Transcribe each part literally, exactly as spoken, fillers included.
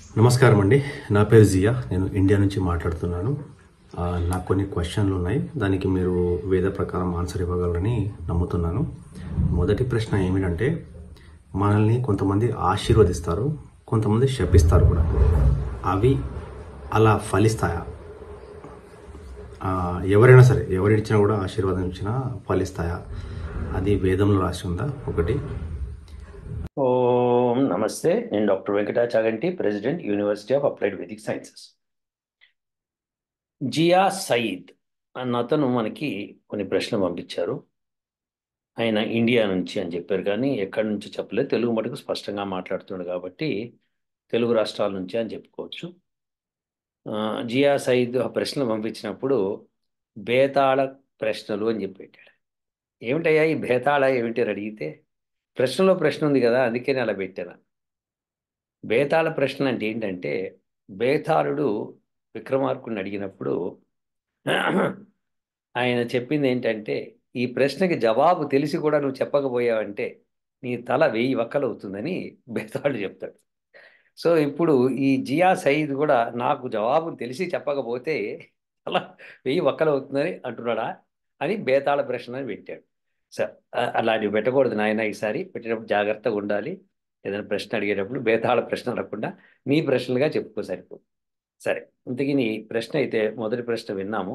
నమస్కారం అండి. నా పేరు జియా. నేను ఇండియా నుంచి మాట్లాడుతున్నాను. ఆ, నాకు కొన్ని క్వశ్చన్లు ఉన్నాయి. దానికి మీరు వేద ప్రకారం ఆన్సర్ ఇవ్వగలరని నమ్ముతున్నాను. మొదటి ప్రశ్న ఏమిటంటే, మనల్ని కొంతమంది ఆశీర్వదిస్తారు, కొంతమంది శపిస్తారు కూడా. అవి అలా ఫలిస్తాయా? ఆ, ఎవరైనా సరే, ఎవరిచ్చినా కూడా ఆశీర్వాదం ఇచ్చినా ఫలిస్తాయా? అది వేదంలో రాసి ఉందా? ఒకటి. ఓం నమస్తే. నేను doctor Venkatachaganti, president, University of Applied Vedic Sciences. Zia Sayeed అన్న అతను మనకి కొన్ని ప్రశ్నలు పంపించారు. ఆయన ఇండియా నుంచి అని చెప్పారు, కానీ ఎక్కడి నుంచి చెప్పలేదు. తెలుగు మటుకు స్పష్టంగా మాట్లాడుతున్నాడు కాబట్టి తెలుగు రాష్ట్రాల నుంచి అని చెప్పుకోవచ్చు. ఆ, జియా సయీద్ ఆ ప్రశ్నలు పంపించినప్పుడు బేతాళ ప్రశ్నలు అని చెప్పి పెట్టాడు. ఏమిటయ్యా ఈ బేతాళ ఏమిటి అని అడిగితే, ప్రశ్నలో ప్రశ్న ఉంది కదా, అందుకే నేను అలా పెట్టాను. బేతాళ ప్రశ్న అంటే ఏంటంటే, బేతాళుడు విక్రమార్కుడిని అడిగినప్పుడు ఆయన చెప్పింది ఏంటంటే, ఈ ప్రశ్నకి జవాబు తెలిసి కూడా నువ్వు చెప్పకపోయావంటే నీ తల వెయ్యి వక్కలవుతుందని బేతాళుడు చెప్తాడు. సో ఇప్పుడు ఈ జియా సయీద్ కూడా నాకు జవాబు తెలిసి చెప్పకపోతే తల వెయ్యి వక్కలవుతుందని అంటున్నాడా అని బేతాళ ప్రశ్న అని పెట్టాడు. సార్, అలాంటివి పెట్టకూడదు నాయన. ఈసారి పెట్టేటప్పుడు జాగ్రత్తగా ఉండాలి. ఏదైనా ప్రశ్న అడిగేటప్పుడు బేతాళ ప్రశ్న అడగకుండా నీ ప్రశ్నలుగా చెప్పుకో, సరిపో. సరే, ఇంతకీ నీ ప్రశ్న అయితే మొదటి ప్రశ్న విన్నాము.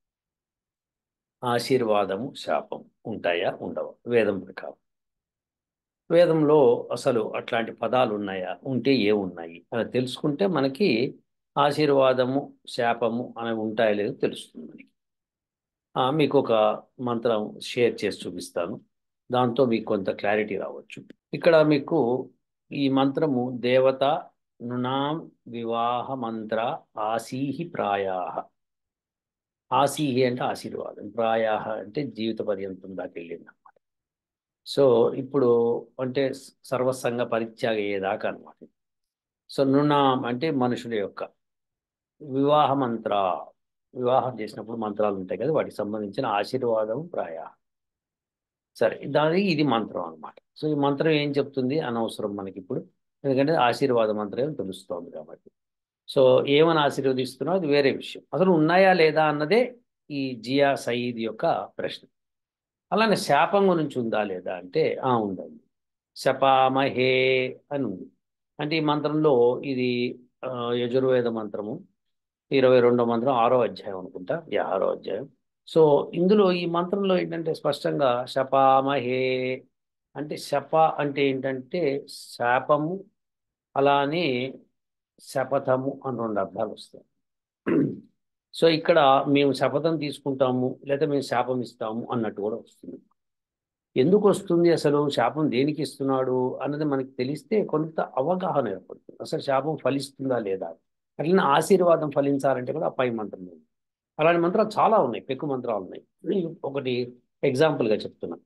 ఆశీర్వాదము శాపం ఉంటాయా ఉండవా వేదం ప్రకారం? వేదంలో అసలు అట్లాంటి పదాలు ఉన్నాయా, ఉంటే ఏమున్నాయి అని తెలుసుకుంటే మనకి ఆశీర్వాదము శాపము అనేవి ఉంటాయో లేదో తెలుస్తుంది మనకి. ఆ, మీకు ఒక మంత్రం షేర్ చేసి చూపిస్తాను. దాంతో మీకు కొంత క్లారిటీ రావచ్చు. ఇక్కడ మీకు ఈ మంత్రము దేవత నృణాం వివాహ మంత్ర ఆసీహి ప్రాయాహ. ఆసీహి అంటే ఆశీర్వాదం, ప్రాయాహ అంటే జీవిత పర్యంతం దాకా వెళ్ళింది అనమాట. సో ఇప్పుడు అంటే సర్వసంగ పరిత్యాగ అయ్యేదాకా అనమాట. సో నృణాం అంటే మనుషుల యొక్క వివాహ మంత్ర, వివాహం చేసినప్పుడు మంత్రాలు ఉంటాయి కదా, వాటికి సంబంధించిన ఆశీర్వాదం ప్రాయాహ. సరే, దాని ఇది మంత్రం అనమాట. సో ఈ మంత్రం ఏం చెప్తుంది అనవసరం మనకి ఇప్పుడు, ఎందుకంటే ఆశీర్వాద మంత్రం తెలుస్తోంది కాబట్టి. సో ఏమని ఆశీర్వదిస్తున్నా అది వేరే విషయం. అసలు ఉన్నాయా లేదా అన్నదే ఈ జియా సయీద్ యొక్క ప్రశ్న. అలానే శాపం గురించి ఉందా లేదా అంటే ఆ ఉందండి. శపామహే అని ఉంది. అంటే ఈ మంత్రంలో ఇది ఆ, యజుర్వేద మంత్రము, ఇరవై రెండో మంత్రం, ఆరో అధ్యాయం అనుకుంటా, యా ఆరో అధ్యాయం. సో ఇందులో ఈ మంత్రంలో ఏంటంటే స్పష్టంగా శపామహే అంటే, శప అంటే ఏంటంటే శాపము, అలానే శపథము అని రెండు అర్థాలు వస్తాయి. సో ఇక్కడ మేము శపథం తీసుకుంటాము లేదా మేము శాపం ఇస్తాము అన్నట్టు కూడా వస్తుంది. ఎందుకు వస్తుంది, అసలు శాపం దేనికి ఇస్తున్నాడు అన్నది మనకి తెలిస్తే కొంత అవగాహన ఏర్పడుతుంది. అసలు శాపం ఫలిస్తుందా లేదా. అట్లనే ఆశీర్వాదం ఫలించాలంటే కూడా ఆ పై మంత్రం ఉంది. అలాంటి మంత్రాలు చాలా ఉన్నాయి, పెక్కు మంత్రాలు ఉన్నాయి. ఒకటి ఎగ్జాంపుల్గా చెప్తున్నా.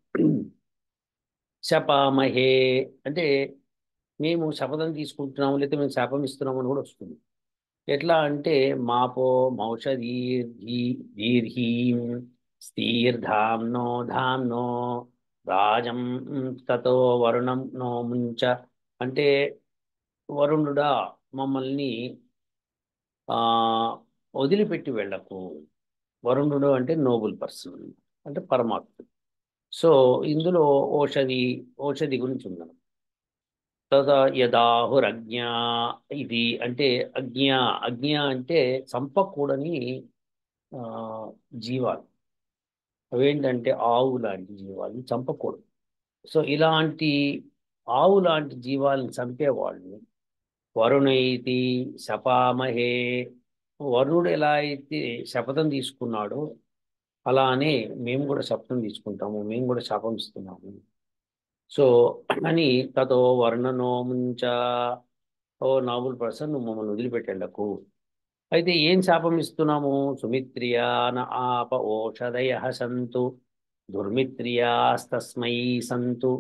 శపామహే అంటే మేము శపథం తీసుకుంటున్నాము లేదా మేము శాపం ఇస్తున్నాము అని కూడా వస్తుంది. ఎట్లా అంటే మాపో మౌషధీర్ఘీ దీర్ఘీం స్థీర్ధామ్నో ధామ్నో రాజం తతో వరుణం నో ముంచ. అంటే వరుణుడా మమ్మల్ని ఆ వదిలిపెట్టి వెళ్ళకు. వరుణుడు అంటే నోబుల్ పర్సన్, అంటే పరమాత్ముడు. సో ఇందులో ఓషధి, ఓషధి గురించి ఉందన్నమాట. తదా యదాహురజ్ఞ, ఇది అంటే అజ్ఞ. అజ్ఞ అంటే చంపకూడని ఆ, జీవాలు. అవేంటంటే ఆవు లాంటి జీవాలను చంపకూడదు. సో ఇలాంటి ఆవు లాంటి జీవాలను చంపేవాళ్ళని వరుణైతి శపామహే. వరుణుడు ఎలా అయితే శపథం తీసుకున్నాడో అలానే మేము కూడా శపథం తీసుకుంటాము, మేము కూడా శాపం ఇస్తున్నాము. సో అని తతో వర్ణనోముంచ, ఓ నాబుల్ పర్సన్ నువ్వు మమ్మల్ని వదిలిపెట్టండకు. అయితే ఏం శాపం ఇస్తున్నాము? సుమిత్రియాన ఆప ఓషధయ సంతు దుర్మిత్రియాస్తస్మై సంతు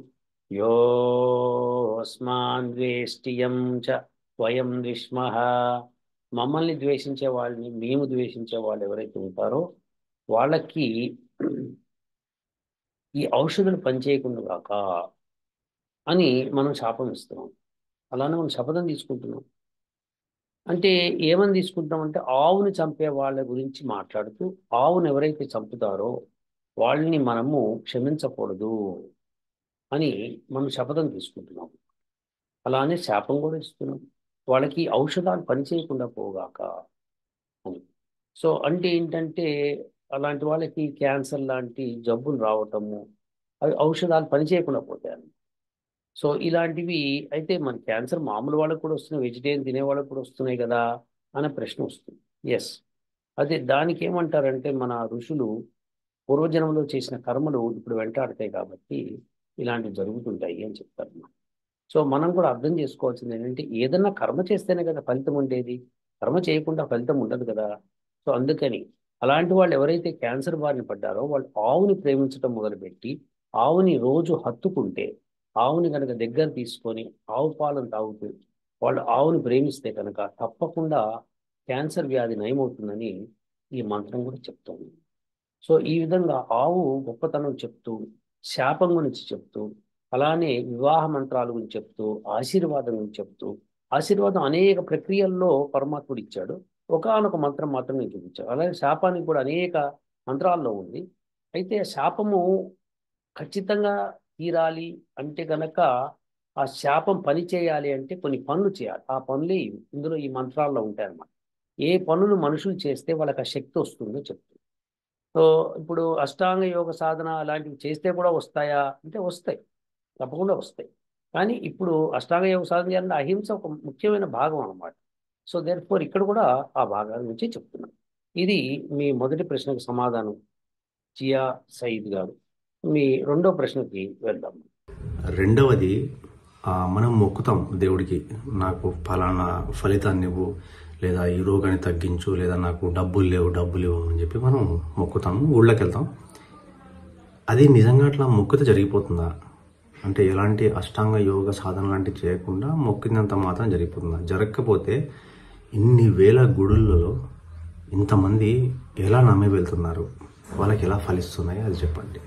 యోస్మాన్ ద్వేష్టియం చ వయం ద్విష్మః. మమ్మల్ని ద్వేషించే వాళ్ళని, మేము ద్వేషించే వాళ్ళు ఎవరైతే ఉంటారో వాళ్ళకి ఈ ఔషధులు పనిచేయకుండా కాక అని మనం శాపం ఇస్తున్నాం. అలానే మనం శపథం తీసుకుంటున్నాం. అంటే ఏమని తీసుకుంటామంటే ఆవుని చంపే వాళ్ళ గురించి మాట్లాడుతూ ఆవును ఎవరైతే చంపుతారో వాళ్ళని మనము క్షమించకూడదు అని మనం శపథం తీసుకుంటున్నాం. అలానే శాపం కూడా ఇస్తున్నాం. వాళ్ళకి ఔషధాలు పనిచేయకుండా పోగాక అని. సో అంటే ఏంటంటే అలాంటి వాళ్ళకి క్యాన్సర్ లాంటి జబ్బులు రావటము, అవి ఔషధాలు పనిచేయకుండా పోతాయి. సో ఇలాంటివి అయితే మన క్యాన్సర్ మామూలు వాళ్ళకు కూడా వస్తున్నాయి, వెజిటేరియన్ తినే వాళ్ళకు కూడా వస్తున్నాయి కదా అనే ప్రశ్న వస్తుంది. ఎస్, అదే దానికి ఏమంటారంటే మన ఋషులు పూర్వజన్మలో చేసిన కర్మలు ఇప్పుడు వెంటాడతాయి కాబట్టి ఇలాంటివి జరుగుతుంటాయి అని చెప్తారు. సో మనం కూడా అర్థం చేసుకోవాల్సింది ఏంటంటే ఏదన్నా కర్మ చేస్తేనే కదా ఫలితం ఉండేది, కర్మ చేయకుండా ఫలితం ఉండదు కదా. సో అందుకని అలాంటి వాళ్ళు ఎవరైతే క్యాన్సర్ బారిన పడ్డారో వాళ్ళు ఆవుని ప్రేమించడం మొదలుపెట్టి ఆవుని రోజు హత్తుకుంటే, ఆవుని కనుక దగ్గర తీసుకొని ఆవు పాలను తాగుతూ వాళ్ళు ఆవుని ప్రేమిస్తే కనుక తప్పకుండా క్యాన్సర్ వ్యాధి నయమవుతుందని ఈ మంత్రం కూడా చెప్తుంది. సో ఈ విధంగా ఆవు గొప్పతనం చెప్తూ, శాపం గురించి చెప్తూ, అలానే వివాహ మంత్రాల గురించి చెప్తూ, ఆశీర్వాదం గురించి చెప్తూ, ఆశీర్వాదం అనేక ప్రక్రియల్లో పరమాత్ముడు ఇచ్చాడు, ఒకానొక మంత్రం మాత్రం నేను చూపించాడు. అలాగే శాపానికి కూడా అనేక మంత్రాల్లో ఉంది. అయితే శాపము ఖచ్చితంగా తీరాలి అంటే గనక ఆ శాపం పని చేయాలి అంటే కొన్ని పనులు చేయాలి. ఆ పనులే ఇవి. ఇందులో ఈ మంత్రాల్లో ఉంటాయన్నమాట. ఏ పనులు మనుషులు చేస్తే వాళ్ళకి ఆ శక్తి వస్తుందో చెప్తుంది. సో ఇప్పుడు అష్టాంగ యోగ సాధన అలాంటివి చేస్తే కూడా వస్తాయా అంటే వస్తాయి, తప్పకుండా వస్తాయి. కానీ ఇప్పుడు అష్టాంగ యోగ సాధన చేయాలంటే అహింస ఒక ముఖ్యమైన భాగం అన్నమాట. సో దేర్ ఫోర్ ఇక్కడ కూడా ఆ భాగాల గురించి చెప్తున్నాను. ఇది మీ మొదటి ప్రశ్నకు సమాధానం జియా సయీద్ గారు. మీ రెండో ప్రశ్నకి వెళ్దాం. రెండవది, ఆ, మనం మొక్కుతాం దేవుడికి, నాకు ఫలానా ఫలితాన్ని ఇవ్వు, లేదా ఈ రోగాన్ని తగ్గించు, లేదా నాకు డబ్బులు లేవు డబ్బులు ఇవ్వు అని చెప్పి మనం మొక్కుతాము, ఊళ్ళోకి వెళ్తాం. అది నిజంగా అట్లా మొక్కితే జరిగిపోతుందా? అంటే ఎలాంటి అష్టాంగ యోగ సాధన లాంటివి చేయకుండా మొక్కినంత మాత్రం జరిగిపోతుందా? జరగకపోతే ఇన్ని వేల గుడులలో ఇంతమంది ఎలా నమ్మి వెళ్తున్నారు, వాళ్ళకి ఎలా ఫలిస్తున్నాయి అది చెప్పండి.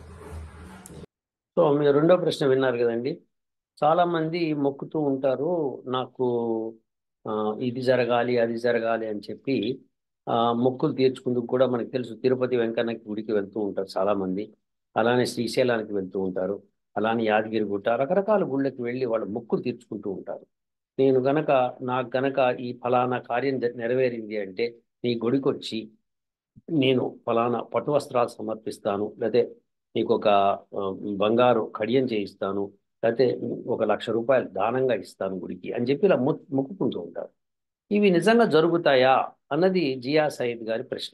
సో మీరు రెండో ప్రశ్న విన్నారు కదండి. చాలా మంది మొక్కుతూ ఉంటారు, నాకు ఆ, ఇది జరగాలి అది జరగాలి అని చెప్పి ఆ, మొక్కులు తీర్చుకుందుకు కూడా మనకు తెలుసు తిరుపతి వెంకన్నకి గుడికి వెళ్తూ ఉంటారు చాలా మంది. అలానే శ్రీశైలానికి వెళ్తూ ఉంటారు. అలానే యాదగిరి గుట్ట రకరకాల గుళ్ళకి వెళ్ళి వాళ్ళు మొక్కులు తీర్చుకుంటూ ఉంటారు. నేను గనక నాకు గనక ఈ ఫలానా కార్యం జ- నెరవేరింది అంటే నీ గుడికి వచ్చి నేను ఫలానా పట్టు వస్త్రాలు సమర్పిస్తాను, లేకపోతే నీకు ఒక ఆ, బంగారు కడియం చేయిస్తాను, లేకపోతే ఒక లక్ష రూపాయలు దానంగా ఇస్తాను గుడికి అని చెప్పి ఇలా మొ మొక్కుకుంటూ ఉంటారు. ఇవి నిజంగా జరుగుతాయా అన్నది జియా సయీద్ గారి ప్రశ్న.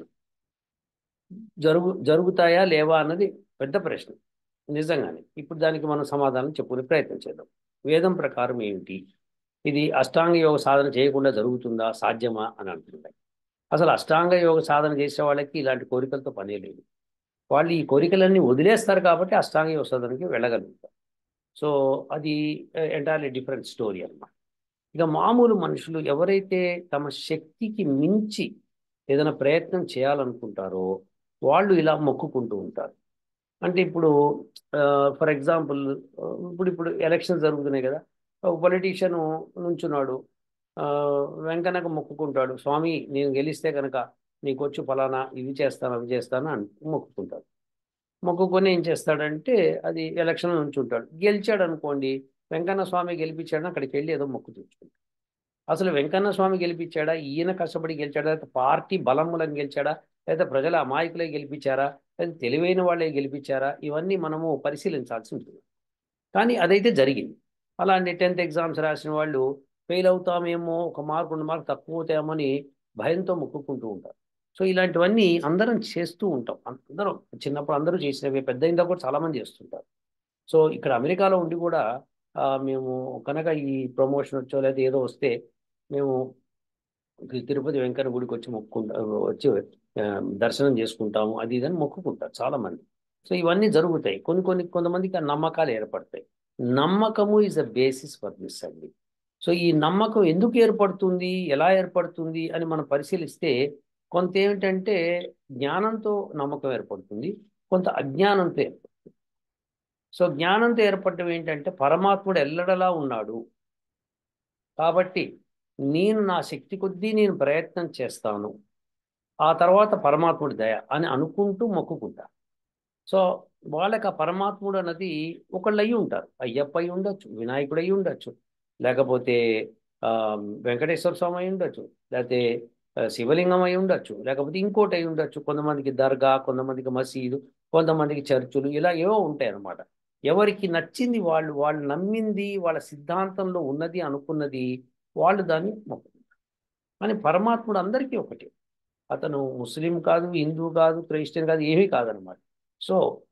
జరుగు జరుగుతాయా లేవా అన్నది పెద్ద ప్రశ్న. నిజంగానే ఇప్పుడు దానికి మనం సమాధానం చెప్పుకునే ప్రయత్నం చేద్దాం. వేదం ప్రకారం ఏమిటి, ఇది అష్టాంగ యోగ సాధన చేయకుండా జరుగుతుందా, సాధ్యమా అని అంటున్నాయి. అసలు అష్టాంగ యోగ సాధన చేసే వాళ్ళకి ఇలాంటి కోరికలతో పనే లేదు. వాళ్ళు ఈ కోరికలన్నీ వదిలేస్తారు కాబట్టి అష్టాంగ యోగ సాధనకి వెళ్ళగలుగుతారు. సో అది ఎంటైర్లీ డిఫరెంట్ స్టోరీ అన్నమాట. ఇక మామూలు మనుషులు ఎవరైతే తమ శక్తికి మించి ఏదైనా ప్రయత్నం చేయాలనుకుంటారో వాళ్ళు ఇలా మొక్కుకుంటూ ఉంటారు. అంటే ఇప్పుడు ఫర్ ఎగ్జాంపుల్ ఇప్పుడు ఇప్పుడు ఎలక్షన్స్ జరుగుతున్నాయి కదా, ఒక పొలిటీషియన్ నుంచున్నాడు, ఆ, వెంకన్నకు మొక్కుకుంటాడు, స్వామి నేను గెలిస్తే కనుక నీకు వచ్చి ఫలానా ఇవి చేస్తాను అవి చేస్తాను అని మొక్కుకుంటాడు. మొక్కుకొని ఏం చేస్తాడంటే అది ఎలక్షన్ నుంచి ఉంటాడు, గెలిచాడు అనుకోండి, వెంకన్న స్వామి గెలిపించాడని అక్కడికి వెళ్ళి ఏదో మొక్కు తీర్చుకుంటాడు. అసలు వెంకన్న స్వామి గెలిపించాడా, ఈయన కష్టపడి గెలిచాడా, లేకపోతే పార్టీ బలం మూలం గెలిచాడా, లేదా ప్రజల అమాయకులే గెలిపించారా, లేదా తెలివైన వాళ్ళే గెలిపించారా, ఇవన్నీ మనము పరిశీలించాల్సి ఉంటుంది. కానీ అదైతే జరిగింది. అలాంటి టెన్త్ ఎగ్జామ్స్ రాసిన వాళ్ళు ఫెయిల్ అవుతామేమో, ఒక మార్క్ రెండు మార్క్ తక్కువ అవుతామని భయంతో మొక్కుకుంటూ ఉంటారు. సో ఇలాంటివన్నీ అందరం చేస్తూ ఉంటాం. అందరం చిన్నప్పుడు అందరూ చేసినవి, పెద్ద అయిన కూడా చాలా మంది చేస్తుంటారు. సో ఇక్కడ అమెరికాలో ఉండి కూడా ఆ, మేము కనుక ఈ ప్రమోషన్ వచ్చో లేదా ఏదో వస్తే మేము తి- తిరుపతి వెంకన్న గుడికి వచ్చి మొక్కుకుంటా వచ్చి ఆ, దర్శనం చేసుకుంటాము అది ఇదని మొక్కుకుంటారు చాలా మంది. సో ఇవన్నీ జరుగుతాయి. కొన్ని కొన్ని కొంతమందికి ఆ నమ్మకాలు ఏర్పడతాయి. నమ్మకము is the basis for this అండి. సో ఈ నమ్మకం ఎందుకు ఏర్పడుతుంది, ఎలా ఏర్పడుతుంది అని మనం పరిశీలిస్తే కొంత ఏమిటంటే జ్ఞానంతో నమ్మకం ఏర్పడుతుంది, కొంత అజ్ఞానంతో ఏర్పడుతుంది. సో జ్ఞానంతో ఏర్పడటం ఏంటంటే పరమాత్ముడు ఎల్లడలా ఉన్నాడు కాబట్టి నేను నా శక్తి కొద్దీ నేను ప్రయత్నం చేస్తాను, ఆ తర్వాత పరమాత్ముడి దయ అని అనుకుంటూ మొక్కుకుంటా. సో వాళ్ళకి ఆ పరమాత్ముడు అన్నది ఒకళ్ళు అయి ఉంటారు. అయ్యప్ప అయి ఉండొచ్చు, వినాయకుడు అయి ఉండొచ్చు, లేకపోతే ఆ, వెంకటేశ్వర స్వామి అయి ఉండొచ్చు, లేకపోతే ఆ, శివలింగం అయి ఉండొచ్చు, లేకపోతే ఇంకోటి అయి ఉండొచ్చు. కొంతమందికి దర్గా, కొంతమందికి మసీదు, కొంతమందికి చర్చులు, ఇలా ఏవో ఉంటాయి అన్నమాట. ఎవరికి నచ్చింది వాళ్ళు, వాళ్ళు నమ్మింది, వాళ్ళ సిద్ధాంతంలో ఉన్నది అనుకున్నది వాళ్ళు దాన్ని మొక్కుతారు. కానీ పరమాత్ముడు అందరికీ ఒకటి. అతను ముస్లిం కాదు, హిందూ కాదు, క్రిస్టియన్ కాదు, ఏమీ కాదనమాట. సో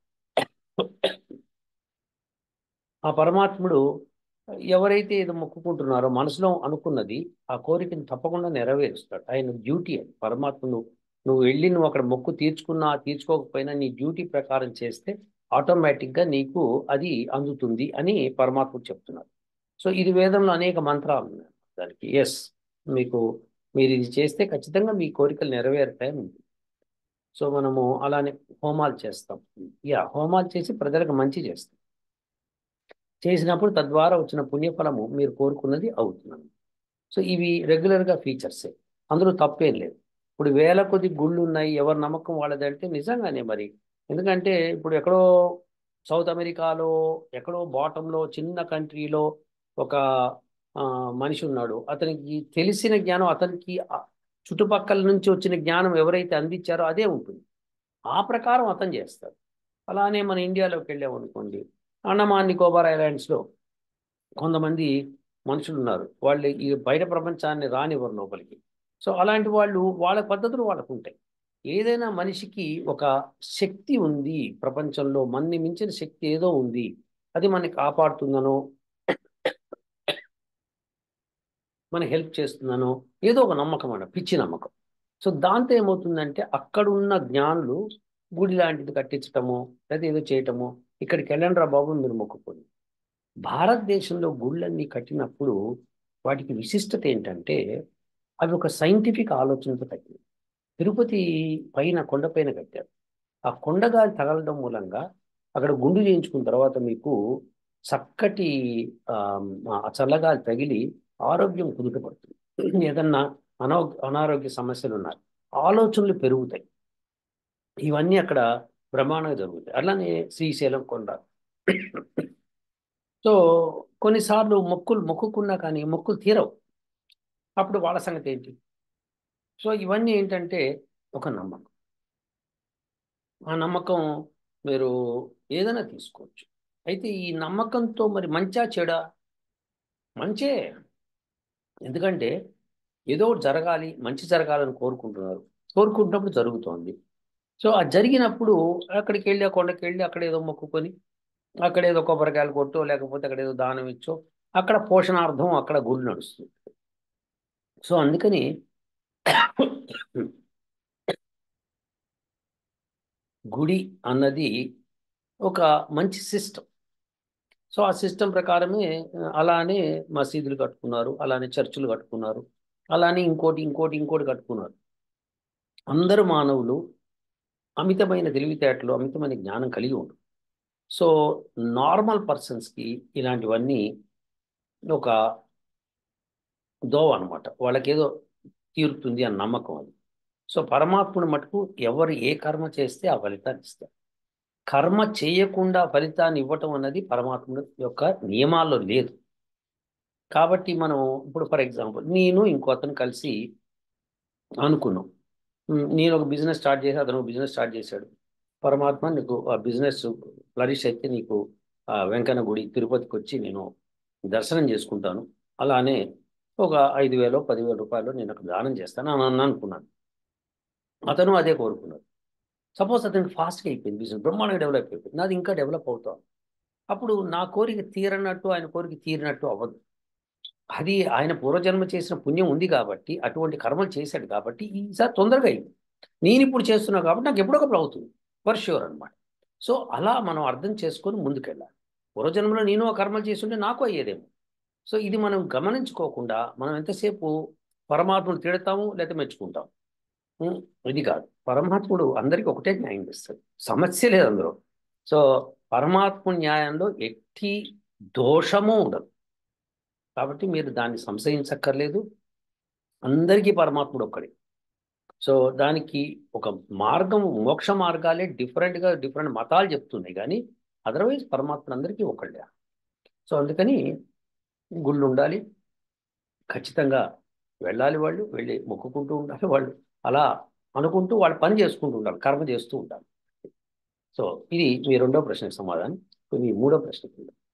ఆ పరమాత్ముడు ఎవరైతే ఏదో మొక్కుకుంటున్నారో మనసులో అనుకున్నది, ఆ కోరికను తప్పకుండా నెరవేరుస్తాడు. ఆయన డ్యూటీ అది. పరమాత్ముడు నువ్వు వెళ్ళి నువ్వు అక్కడ మొక్కు తీర్చుకున్నా తీర్చుకోకపోయినా నీ డ్యూటీ ప్రకారం చేస్తే ఆటోమేటిక్గా నీకు అది అందుతుంది అని పరమాత్ముడు చెప్తున్నారు. సో ఇది వేదంలో అనేక మంత్రాలు ఉన్నాయి దానికి. ఎస్, మీకు మీరు ఇది చేస్తే ఖచ్చితంగా మీ కోరికలు నెరవేరుతాయని ఉంది. సో మనము అలానే హోమాలు చేస్తాం. యా, హోమాలు చేసి ప్రజలకు మంచి చేస్తాం. చేసినప్పుడు తద్వారా వచ్చిన పుణ్యఫలము మీరు కోరుకున్నది అవుతుంది. సో ఇవి రెగ్యులర్గా ఫీచర్సే, అందులో తప్పేం లేదు. ఇప్పుడు వేల కొద్ది గుళ్ళు ఉన్నాయి, ఎవరి నమ్మకం వాళ్ళదంటే నిజంగానే మరి. ఎందుకంటే ఇప్పుడు ఎక్కడో సౌత్ అమెరికాలో, ఎక్కడో బాటంలో చిన్న కంట్రీలో ఒక ఆ, మనిషి ఉన్నాడు. అతనికి తెలిసిన జ్ఞానం, అతనికి ఆ చుట్టుపక్కల నుంచి వచ్చిన జ్ఞానం ఎవరైతే అందించారో అదే ఉంటుంది. ఆ ప్రకారం అతను చేస్తాడు. అలానే మన ఇండియాలోకి వెళ్ళామనుకోండి, అండమాన్ నికోబార్ ఐలాండ్స్లో కొంతమంది మనుషులు ఉన్నారు. వాళ్ళు ఈ బయట ప్రపంచాన్ని రానివ్వరు లోపలికి. సో అలాంటి వాళ్ళు, వాళ్ళ పద్ధతులు వాళ్ళకు ఉంటాయి. ఏదైనా మనిషికి ఒక శక్తి ఉంది ప్రపంచంలో, మన్ని మించిన శక్తి ఏదో ఉంది, అది మనకి కాపాడుతుందనో, మన హెల్ప్ చేస్తుందనో ఏదో ఒక నమ్మకం అన్న, పిచ్చి నమ్మకం. సో దాంతో ఏమవుతుందంటే అక్కడున్న జ్ఞానులు గుడి లాంటిది కట్టించటము, లేదా ఏదో చేయటము, ఇక్కడికి వెళ్ళండి రా బాబు మీరు మొక్కుకోండి. భారతదేశంలో గుళ్ళన్నీ కట్టినప్పుడు వాటికి విశిష్టత ఏంటంటే అవి ఒక సైంటిఫిక్ ఆలోచనతో కట్టినవి. తిరుపతి పైన కొండపైన కట్టారు. ఆ కొండగాలి తగలడం మూలంగా అక్కడ గుండు చేయించుకున్న తర్వాత మీకు చక్కటి ఆ, ఆ చల్లగాలి తగిలి ఆరోగ్యం కుదుటపడుతుంది. ఏదన్నా అనో అనారోగ్య సమస్యలు ఉన్నాయి, ఆలోచనలు పెరుగుతాయి. ఇవన్నీ అక్కడ బ్రహ్మాండంగా జరుగుతాయి. అలానే శ్రీశైలం కొండ. సో కొన్నిసార్లు మొక్కులు మొక్కుకున్నా కానీ మొక్కులు తీరవు. అప్పుడు వాళ్ళ సంగతి ఏంటి? సో ఇవన్నీ ఏంటంటే ఒక నమ్మకం. ఆ నమ్మకం మీరు ఏదైనా తీసుకోవచ్చు. అయితే ఈ నమ్మకంతో మరి మంచా చెడా? మంచే. ఎందుకంటే ఏదో ఒకటి జరగాలి, మంచి జరగాలని కోరుకుంటున్నారు. కోరుకుంటున్నప్పుడు జరుగుతోంది. సో అది జరిగినప్పుడు అక్కడికి వెళ్ళి, ఆ కొండకి వెళ్ళి అక్కడ ఏదో మొక్కుకొని, అక్కడ ఏదో కొబ్బరికాయలు కొట్టో, లేకపోతే అక్కడ ఏదో దానం ఇచ్చో, అక్కడ పోషణార్థం అక్కడ గుడి నడుస్తుంది. సో అందుకని గుడి అన్నది ఒక మంచి సిస్టమ్. సో ఆ సిస్టమ్ ప్రకారమే ఆ, అలానే మసీదులు కట్టుకున్నారు, అలానే చర్చిలు కట్టుకున్నారు, అలానే ఇంకోటి ఇంకోటి ఇంకోటి కట్టుకున్నారు. అందరు మానవులు అమితమైన తెలివితేటలు, అమితమైన జ్ఞానం కలిగి ఉంటారు. సో నార్మల్ పర్సన్స్కి ఇలాంటివన్నీ ఒక దోవ అనమాట. వాళ్ళకేదో తీరుతుంది అని నమ్మకం అది. సో పరమాత్ముడు మటుకు ఎవరు ఏ కర్మ చేస్తే ఆ ఫలితాన్ని ఇస్తారు. కర్మ చేయకుండా ఫలితాన్ని ఇవ్వటం అన్నది పరమాత్ముడు యొక్క నియమాల్లో లేదు. కాబట్టి మనం ఇప్పుడు ఫర్ ఎగ్జాంపుల్ నేను ఇంకో అతను కలిసి అనుకున్నాం. ఉమ్, నేను ఒక బిజినెస్ స్టార్ట్ చేసి, అతను ఒక బిజినెస్ స్టార్ట్ చేశాడు. పరమాత్మ నీకు ఆ బిజినెస్ ఫ్లరిష్ అయితే నీకు ఆ వెంకన్న గుడి తిరుపతికి వచ్చి నేను దర్శనం చేసుకుంటాను, అలానే ఒక ఐదు వేలో పదివేల రూపాయలు నేను అక్కడ దానం చేస్తాను అని అన్న అనుకున్నాను. అతను అదే కోరుకున్నాడు. సపోజ్ అతనికి ఫాస్ట్గా అయిపోయింది, బిజినెస్ బ్రహ్మాండంగా డెవలప్ అయిపోయింది, నాది ఇంకా డెవలప్ అవుతాం. అప్పుడు నా కోరిక తీరనట్టు ఆయన కోరిక తీరినట్టు అవ్వదు. అది ఆయన పూర్వజన్మ చేసిన పుణ్యం ఉంది కాబట్టి, అటువంటి కర్మలు చేశాడు కాబట్టి ఈసారి తొందరగా అయింది. నేను ఇప్పుడు చేస్తున్నా కాబట్టి నాకు ఎప్పుడొకప్పుడు అవుతుంది, ఫర్ ష్యూర్ అనమాట. సో అలా మనం అర్థం చేసుకొని ముందుకెళ్ళాలి. పూర్వజన్మలో నేను ఆ కర్మలు చేస్తుంటే నాకు అయ్యేదేమో. సో ఇది మనం గమనించుకోకుండా మనం ఎంతసేపు పరమాత్ముడు తిడతాము లేకపోతే మెచ్చుకుంటాం. ఉం, ఇది కాదు. పరమాత్ముడు అందరికీ ఒకటే న్యాయం చేస్తాడు, సమస్య లేదు అందులో. సో పరమాత్మ న్యాయంలో ఎట్టి దోషము ఉండదు. కాబట్టి మీరు దాన్ని సంశయించక్కర్లేదు. అందరికీ పరమాత్ముడు ఒక్కడే. సో దానికి ఒక మార్గం, మోక్ష మార్గాలే డిఫరెంట్గా డిఫరెంట్ మతాలు చెప్తున్నాయి, కానీ అదర్వైజ్ పరమాత్ముడు అందరికీ ఒకళ్ళే. సో అందుకని గుళ్ళు ఉండాలి, ఖచ్చితంగా వెళ్ళాలి, వాళ్ళు వెళ్ళి మొక్కుకుంటూ ఉండాలి, వాళ్ళు అలా అనుకుంటూ వాళ్ళ పని చేసుకుంటూ ఉండాలి, కర్మ చేస్తూ ఉండాలి. సో ఇది మీ రెండో ప్రశ్నకు సమాధానం. ఇప్పుడు మీ మూడో ప్రశ్నకు